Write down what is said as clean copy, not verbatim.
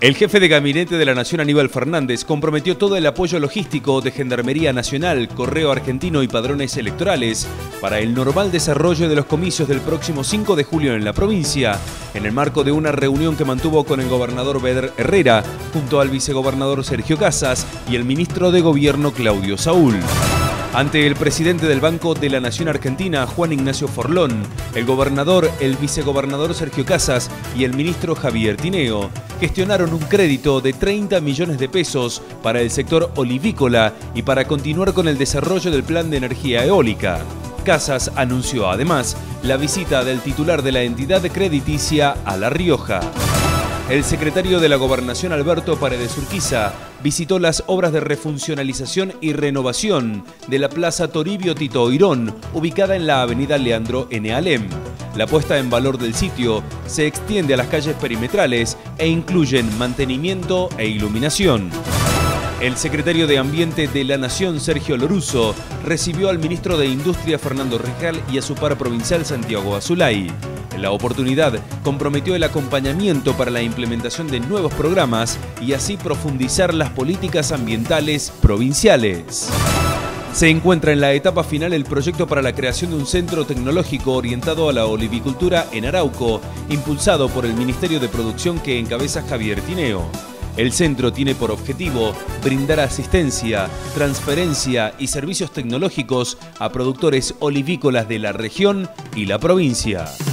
El jefe de gabinete de la Nación, Aníbal Fernández, comprometió todo el apoyo logístico de Gendarmería Nacional, Correo Argentino y padrones electorales para el normal desarrollo de los comicios del próximo 5 de julio en la provincia, en el marco de una reunión que mantuvo con el gobernador Beder Herrera, junto al vicegobernador Sergio Casas y el ministro de Gobierno Claudio Saúl. Ante el presidente del Banco de la Nación Argentina, Juan Ignacio Forlón, el gobernador, el vicegobernador Sergio Casas y el ministro Javier Tineo gestionaron un crédito de 30 millones de pesos para el sector olivícola y para continuar con el desarrollo del plan de energía eólica. Casas anunció además la visita del titular de la entidad crediticia a La Rioja. El secretario de la Gobernación, Alberto Paredes Urquiza, visitó las obras de refuncionalización y renovación de la Plaza Toribio Tito Oirón, ubicada en la avenida Leandro N. Alem. La puesta en valor del sitio se extiende a las calles perimetrales e incluyen mantenimiento e iluminación. El secretario de Ambiente de la Nación, Sergio Loruso, recibió al ministro de Industria, Fernando Rejal, y a su par provincial, Santiago Azulay. En la oportunidad, comprometió el acompañamiento para la implementación de nuevos programas y así profundizar las políticas ambientales provinciales. Se encuentra en la etapa final el proyecto para la creación de un centro tecnológico orientado a la olivicultura en Arauco, impulsado por el Ministerio de Producción que encabeza Javier Tineo. El centro tiene por objetivo brindar asistencia, transferencia y servicios tecnológicos a productores olivícolas de la región y la provincia.